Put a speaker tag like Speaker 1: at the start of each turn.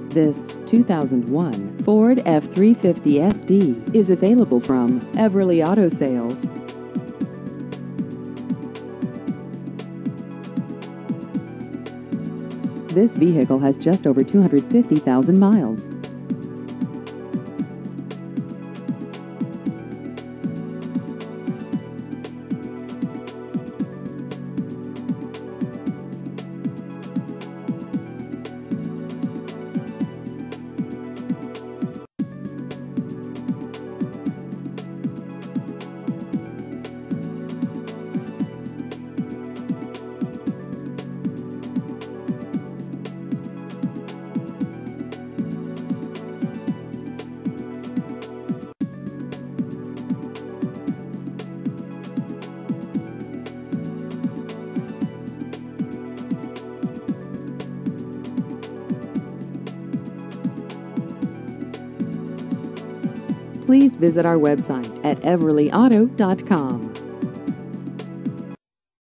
Speaker 1: This 2001 Ford F-350 SD is available from Everly Auto Sales. This vehicle has just over 250,000 miles. Please visit our website at everlyauto.com.